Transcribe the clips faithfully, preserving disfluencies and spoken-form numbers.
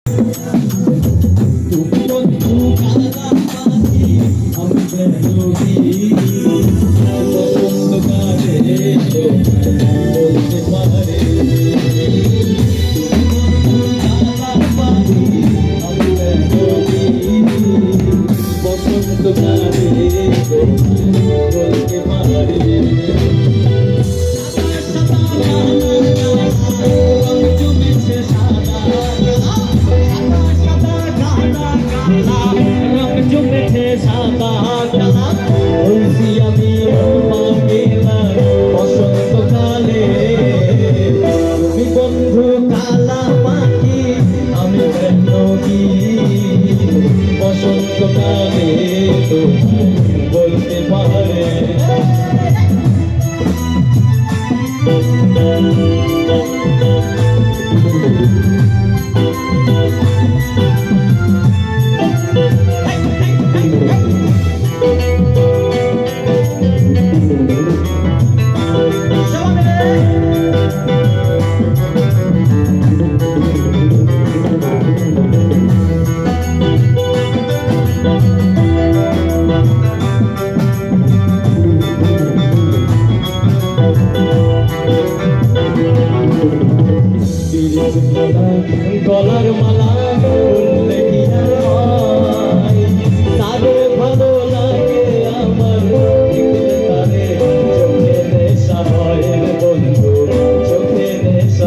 গলার মালা বললে কি হয় তারে ভালো লাগে আমার তারে চোখে নেশা হয় বন্ধু চোখে নেশা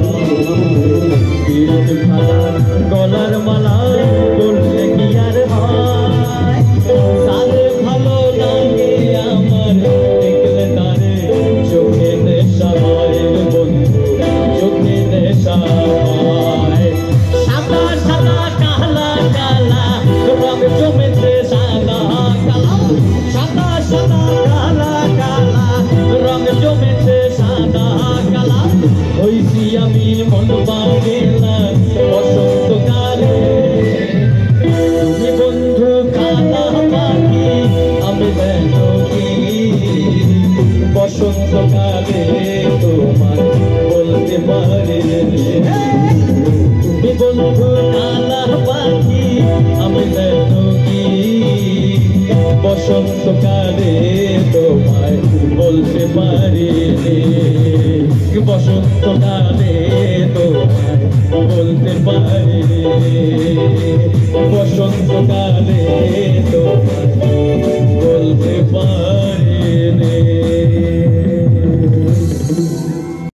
গলার মালা বললে কি আর হয় তারে ভালো লাগে আমার দেখলে তারে চোখে নেশা হয় বন্ধু চোখে নেশা আমি মন বাঁধিলা বসন্তকালে তুমি বন্ধু কালা পাখি আমি দেখি বসন্তকালে তোমার বলতে পারে তুমি বন্ধু কালা পাখি আমি দেখি বসন্তকালে তোমায় বলতে পারি বসন্তকালে তোমায় বলতে পারি বসন্তকালে তোমায়